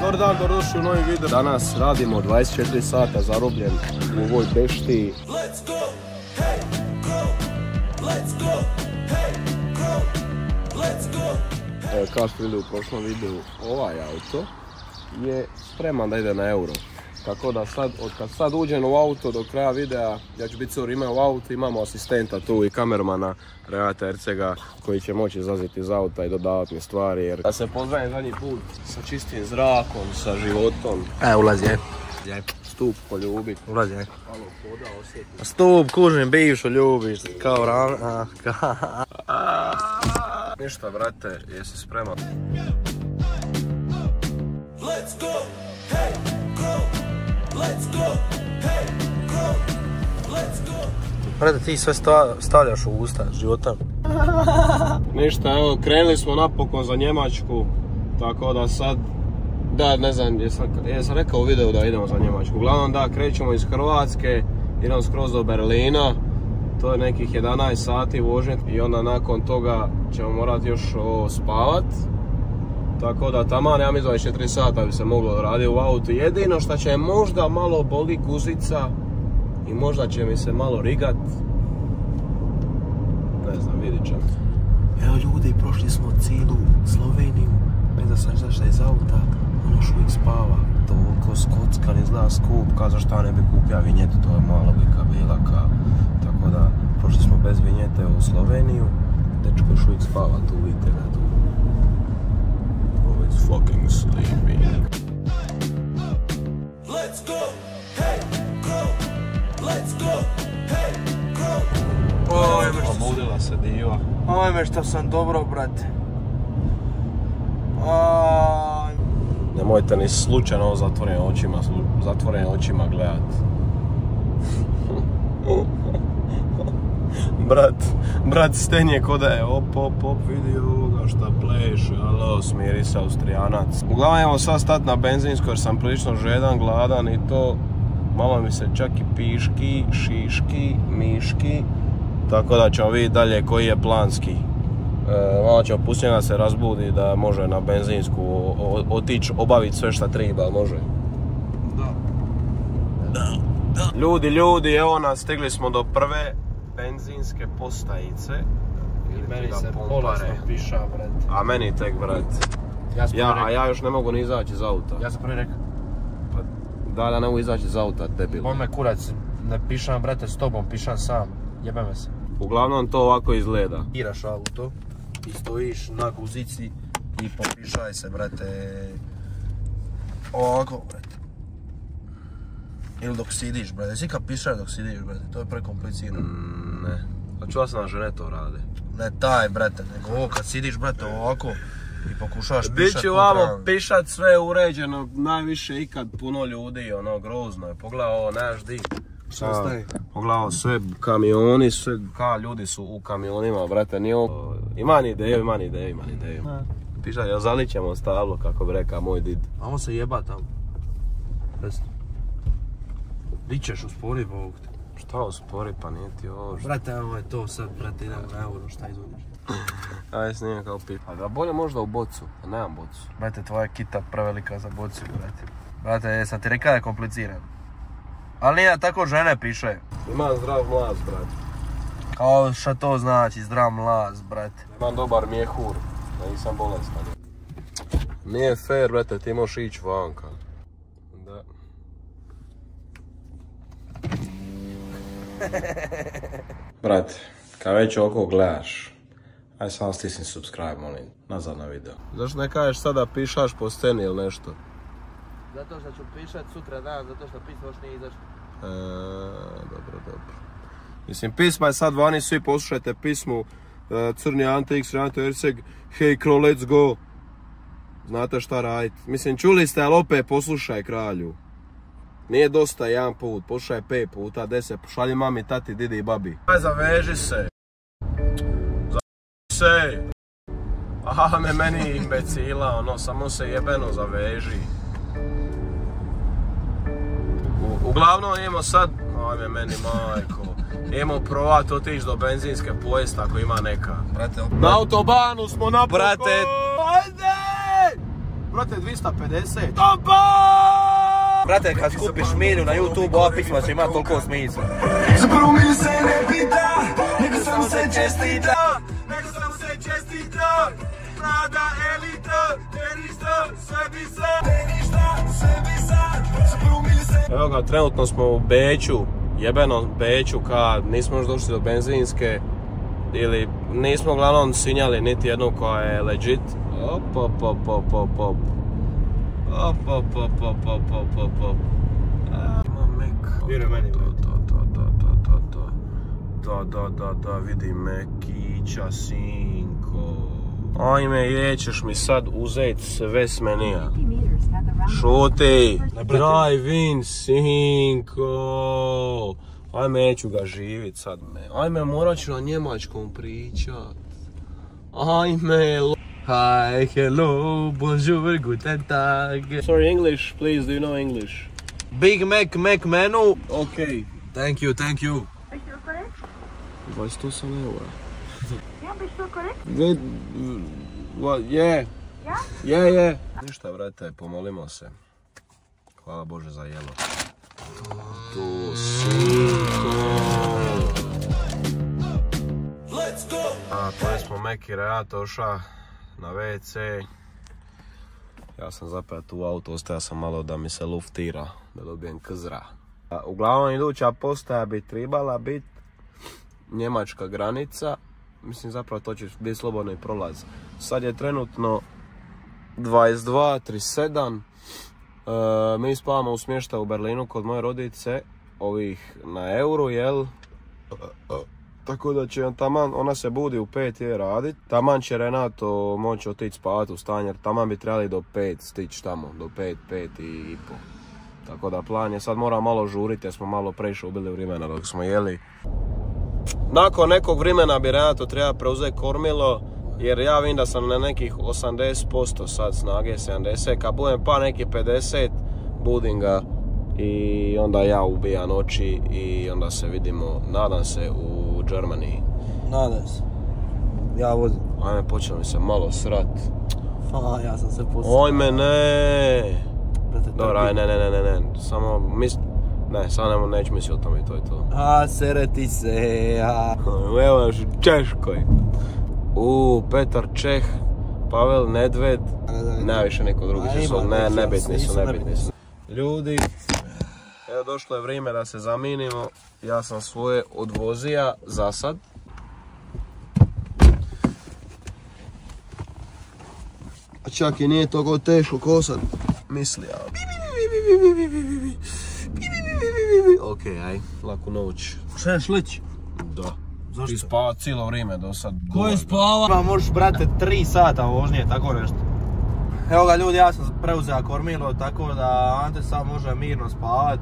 Dobar dan, dobrodošli u novi video. Danas radimo 24 sata zarobljen u ovoj beštiji. Kao što vidjeli u prošlom videu, ovaj auto je spreman da ide na euro. Tako da sad, kad sad uđem u auto do kraja videa, ja ću biti cijelo vrijeme u autu, imamo asistenta tu i kamermana Renata Ercega koji će moći izlaziti iz auta i dodavati mi stvari. Jer da se pozdravim zadnji put sa čistim zrakom, sa životom. Ulazi, Stup poljubi. Ulazi, Malo hoda osjeti. Stup, kužim, bivšu ljubiš, kao ravna. Ništa, brate, jesi spreman? Let's go, hey, go. Let's go, hey, go. Let's go. Brate, ti sve stavljaš u usta života. Ništa, evo, krenuli smo napokon za Njemačku. Tako da sad, da, ne znam, jesam rekao u videu da idemo za Njemačku. Uglavnom da, krećemo iz Hrvatske, idemo skroz do Berlina. To je nekih 11 sati vožnje i onda nakon toga ćemo morati još spavat. Tako da taman, ja mislim 24 sata bi se moglo raditi u autu. Jedino što će možda malo boli guzica i možda će mi se malo rigat. Ne znam, vidit ćemo. Evo ljudi, prošli smo cijelu Sloveniju, bez da sam izašla iz auta, ono još uvijek spava. Toliko skockan, izgleda skup, kao zašto ne bi kupio vinjetu, to je malo bika bila kao. Tako da, prošli smo bez vinjete u Sloveniju, dečko još uvijek spava, tu vidite ga tu. Always fucking sleeping. Let's go, hey, go. Let's go, hey, go. Obudila se diva. Ajme što sam dobro, brate. Nemojte ni slučajno zatvorenim očima gledat. Brat stenje ko da je op, vidi ovoga šta pleše, alo, smiri se Austrijanac. Uglavnom evo sad stat na benzinsko jer sam prilično žedan, gladan i to malo mi se čak i piški, šiški, miški. Tako da ćemo vidjeti dalje koji je planski. Malo ćemo pustiti da se razbudi da može na benzinsku otići obaviti sve šta treba, može? Da. Ljudi, evo nas, stigli smo do prve benzinske postajice. Meni se polasno piša, brate. A meni tek, brate. A ja još ne mogu ni izaći iz auta. Ja sam prvi rekao. Da ne mogu izaći iz auta, debil. Mome kurac, ne pišam, brate, s tobom, pišam sam. Jebe me se. Uglavnom to ovako izgleda. Iraš auto i stojiš na guzici i popišaj se, brate. Ovako, brate. Ili dok sidiš, brate. Jesi kad pišaš dok sidiš, brate? To je prekomplicirano. Ne. A čuva se na žene to rade. Ne taj, brate, nego ovo kad sidiš, brate, ovako i pokušaš pišat. Biću vamo pišat sve uređeno, najviše ikad puno ljudi, ono, grozno je. Pogledaj ovo, nemaš di. Pogledaj sve kamioni, sve, kao ljudi su u kamionima, brate, nije ovo. Imam ideju. Pišat, ja zalićemo stablo, kako bi rekao moj did. A on se jeba tamo. Di ćeš uspori, Bog te. Šta uspori, pa nije ti ovo. Brate, ovo je to sad, brate, idemo na euro, šta izvodiš? Aj, snimam kao pip. A da bolje možda u bocu, a nemam bocu. Brate, tvoja kita prevelika za bocu, brate. Brate, sam ti rekao da je kompliciran. Ali nije tako žene piše. Imam zdrav mlaz, brate. Kao šta to znači, zdrav mlaz, brate. Imam dobar mjehur, da nisam bolestan. Nije fair, brate, ti možeš ići vanka. Da. Brate, kad već oko gledaš, aj samo stisni subscribe, molim, nazad na video. Zašto ne kažeš sada pišaš po sceni ili nešto? Zato što ću pišat sutra dan, zato što pismo još nije izašlo. Dobro. Mislim, pisma je sad vani, svi poslušajte pismu. Crni ante, Renata Erceg, hey kro, let's go. Znate šta raditi. Mislim, čuli ste, ali opet poslušaj, kralju. Nije dosta jedan put, poslušaj 5 puta, 10, pošalji mami, tati, didi i babi. Aj, zaveži se. Zaveži se. Aha, meni imbecila, ono, samo se jebeno zaveži. Uglavnom idemo sad, ajme meni majko, idemo provat otići do benzinske pojesta ako ima neka. Brate, na autobanu smo napokon! Brate! Ajde! brate, 250. Opa! Brate, kad skupiš milju na YouTube, ova pisma će imati toliko smisla. Za prvu milju se ne pita, nego samo se čestita. Nego samo se čestita. Prada elita, tenista, sebi sad. Tenista, sebi sad. Za prvu milju se... Evo ga, trenutno smo u Beću, jebenom Beću, kad nismo još došli do benzinske. Ili nismo uglavnom sinjali niti jednu koja je legit. Op, op, op, op, op, op. Op, op, op, op, op, op, op, op. Ima Mek. Vjeruj meni, Da, vidi Mekića, sinko. Ajme, jećeš mi sad uzet sve s menija. Šuti! Drive in, sinko! Ajme, neću ga živit sad, me. Ajme, morat ću na njemačkom pričat. Ajme, hi, hello, bonjour, guten tag. Sorry, English, please, do you know English? Big Mac menu. Okay. Thank you. Bist du korrekt? 28 eura. Ja, bist du korrekt? What, yeah. Ja? Yeah. Ništa, vrate, pomolimo se. Hvala Bože za jelo. To sinko. Let's go! A, pojeli smo Mekire, ja došao na WC. Ja sam zapet u auto, ostao sam malo da mi se luftira, da dobijem kzra. Uglavnom iduća postaja bi trebala biti njemačka granica. Mislim zapravo to će biti slobodni prolaz. Sad je trenutno 22:37. Mi spavamo u smještaju u Berlinu kod moje rodice, ovih na euru, jel? Tako da će taman, ona se budi u 5 je radit. Taman će Renato moći otići spavati u stan jer taman bi trebali do 5 stići tamo, do 5 i pol. Tako da plan je, sad mora malo žuriti jer smo malo previše ubili vremena dok smo jeli. Nakon nekog vremena bi Renato treba preuzeti kormilo jer ja vidim da sam na nekih 80% sad snage, 70, kad budem pa neki 50, budim ga i onda ja ubijam oči i onda se vidimo, nadam se, u Germany. Nadam se. Ja vozim. Ajme, počeo mi se malo srat. Ja sam se posao. Ajme, ne. Dobro, aj, ne. Samo samo neću misliti o tome i to je to. Sereti se, Evo još u Češkoj. Petar Čeh, Pavel Nedved, najviše neko drugi su, nebitni su. Ljudi, evo došlo je vrijeme da se zaminimo. Ja sam svoje odvozija za sad. A čak i nije toliko teško ko sad misli. Ok, aj, laku noć. Češ lići? Da. Zašto? Ti spava cijelo vrijeme do sad. Ko je spava? Možeš, brate, 3 sata vožnje, tako nešto. Evo ga ljudi, ja sam preuzeo kormilo, tako da Ante sad može mirno spavat.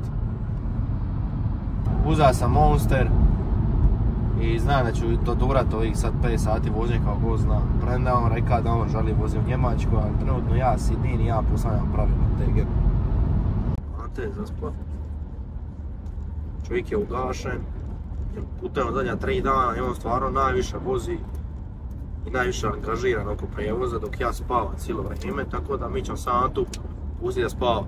Uzeo sam Monster. I znam da ću to durat ovih sad 5 sati vožnje kao ko zna. Premda on rekao da on želi voziti u Njemačku, ali trenutno ja sidim i ja postavljam pravila TG. Ante je zaspao. Čovjek je ugašen. Putujem zadnja 3 dana i on stvarno najviše vozi i najviše angažiran oko prijevoza dok ja spavam cijelo vrijeme, tako da mi ćemo sam Antu pustiti da spava.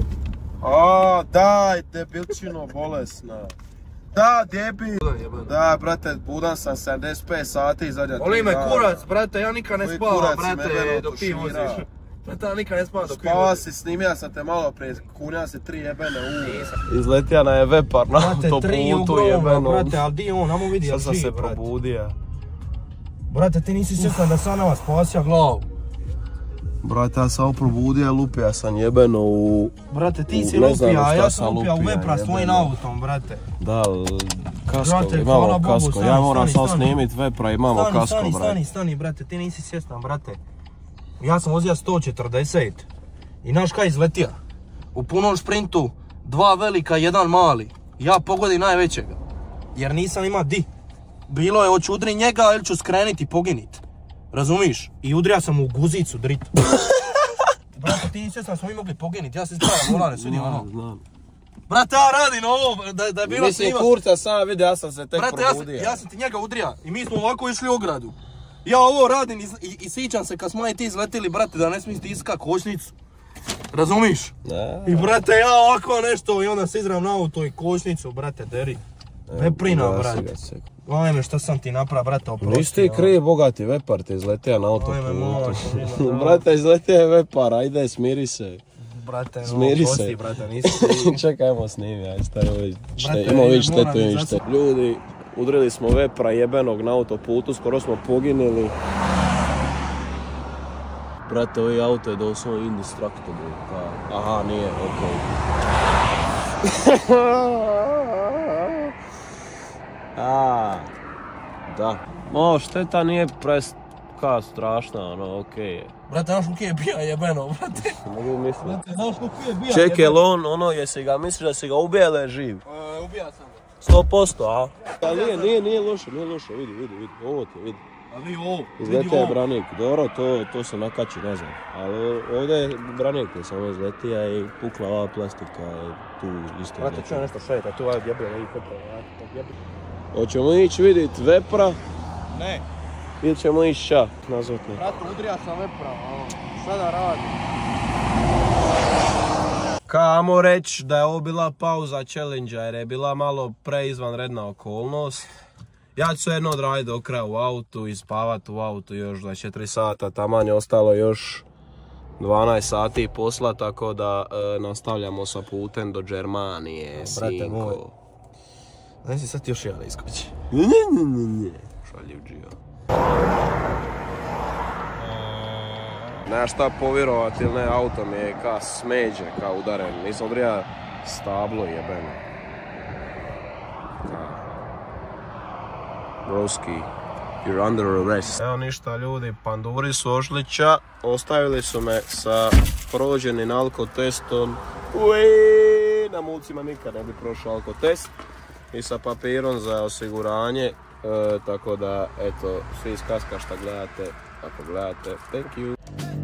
Daj, debilčino bolesna. Da, debil. Da, brate, budan sam 75 sati zadnja 3 dana. Boli me kurac, brate, ja nikad ne spavam, brate, dok ti voziš. Brate, ja nikad ne spavam dok ti voziš. Spava si, snimio sam te malo prije, kunja se 3 jebene Izletija na je vepar na autoputu jebeno. Brate, ali di on, namo vidi, sad sam se probudio. Brate, ti nisi svjestan da sam nama spasio glavu. Brate, ja sam probudio, lupija sam jebeno u... Brate, ti si lupija, ja sam lupija u vepra s tvojim autom, brate. Da, kasko, imamo kasko. Ja moram samo snimit vepra, imamo kasko, brate. Stani, brate, ti nisi svjestan, brate. Ja sam vozio 140 i znaš kaj izletija? U punom šprintu, 2 velika, 1 mali. Ja pogodim najvećega, jer nisam ima di. Bilo je, hoću udri njega ili ću skreniti i poginit. Razumiš? I udrija sam u guzicu, dritu. Brate, ti nisi svjestan, smo mi mogli poginit, ja se ispravljam volane, svidim ono. Znam. Brate, ja radim ovo, da je bilo mislim, kurca sam vidio, ja sam se tek probudio. Ja sam ti njega udrija i mi smo ovako išli u ogradu. Ja ovo radim i sićam se kad smo i ti izletili, brate, da ne smijem stiska kočnicu. Razumiš? Da. I brate, ja ovako nešto i onda se izram na auto i kočnicu, brate, deri. Veprina, brate. Ajme, šta sam ti napravio, brate, oprosti. Nisi ti kriv, bogati vepar te izletio na autoputu. Ajme, majko, Brate, izletio je vepar, ajde, smiri se. Brate, no, Smiri oprosti, se. brate, nisi. Čekaj, ajmo snimi, aj stari, Brate, imamo vidjeti moram štetu i izazov. šte. Ljudi, udrili smo vepra jebenog na autoputu, skoro smo poginili. Brate, ovaj auto je doslovno indestructible. Aha, nije, okej. Da. O, šteta nije strašna, ono, okej je. Brate, znaš koliko je bija jebeno, brate? Mogu misliti. Brate, znaš koliko je bija Čekaj, jel on, ono, jesi ga, misliš da si ga ubija ili je živ? Ubija sam ga. 100%, a? Ali nije loše, vidi, ovo ti, vidi. A vi ovo, Izletio je branik, dobro, to se nakači, ne znam. Ali ovdje je branik je samo izletija i pukla ova plastika je tu isto. brate, čujem nešto šeta, tu ovaj jebio, i pepra, jebio. Hoćemo ići vidit vepra Ne. ili ćemo ići ča nazvati? Brate, udrija sam vepra, šta da radim? Kamo reći da je ovo bila pauza challenge-a jer je bila malo preizvanredna okolnost. Ja ću jedno odraditi do kraja u autu i spavat u autu još 24 sata, taman je ostalo još 12 sati posla, tako da nastavljamo sa putem do Germanije, Brate moj. sinko. Znaš si sad još jedan iskoči. Ne. Šaljiv džio. Znaš šta povjerovat ili ne, auto mi je ka smeđe, ka udaren. Nisam odrija stablo jebeno. Broski, you're under arrest. Evo ništa ljudi, panduri su ošlića, ostavili su me sa prođenim alkotestom. Na mulcima nikad ne bi prošao alkotest. I sa papirom za osiguranje, tako da eto, svi iz kaska šta gledate, ako gledate, thank you.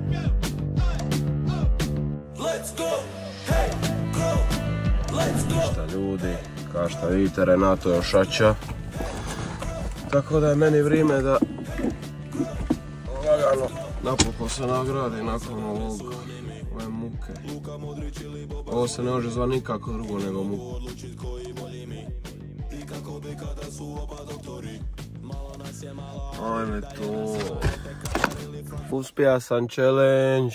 Ništa ljudi, kao što vidite Renato je ošača. Tako da je meni vrijeme da lagano napokon se nagradi nakon ove muke. Ovo se ne može zvati nikako drugo nego muku. Ajme to. Uspija sam challenge.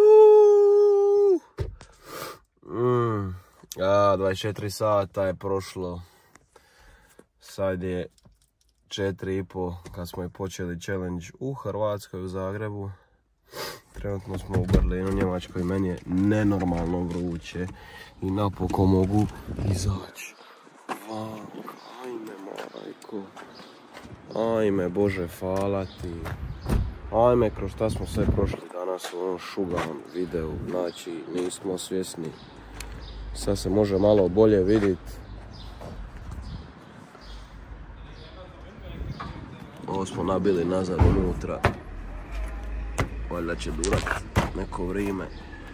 24 sata je prošlo. Sad je 4,5 kad smo je počeli challenge u Hrvatskoj, u Zagrebu. Trenutno smo u Berlinu, Njemačkoj, meni je nenormalno vruće i napokon mogu izaći van. Ajme majko, ajme Bože hvala ti, ajme kroz šta smo sve prošli danas u ovom šugavom videu, znači nismo svjesni. Sad se može malo bolje vidjeti. Ovo smo nabili nazad unutra. Valjda će durat neko vrijeme.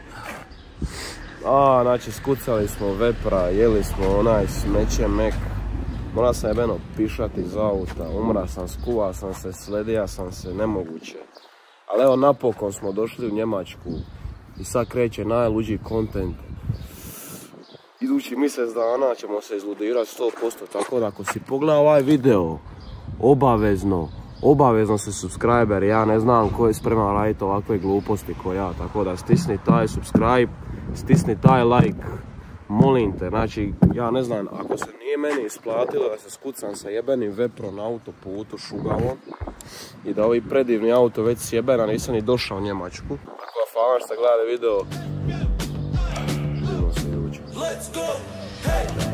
Znači skucali smo vepra, jeli smo onaj smeće mek. Mora sam jebeno pišati iz auta, umra sam, skuva sam se, sledija sam se, nemoguće. Ali evo napokon smo došli u Njemačku i sad kreće najluđi kontent. Idući mjesec dana ćemo se izludirati 100%, tako da ako si pogledao ovaj video, obavezno se subscriber, ja ne znam ko je spreman raditi ovakve gluposti ko ja, tako da stisni taj subscribe, stisni taj like, molim te, znači ja ne znam, ako se nije meni isplatilo da se skucam sa jebenim veprom na autoputu šugavom i da ovi predivni auto već sjebena, nisam ni došao u Njemačku, tako da hvala što gledate video, vidimo se idući.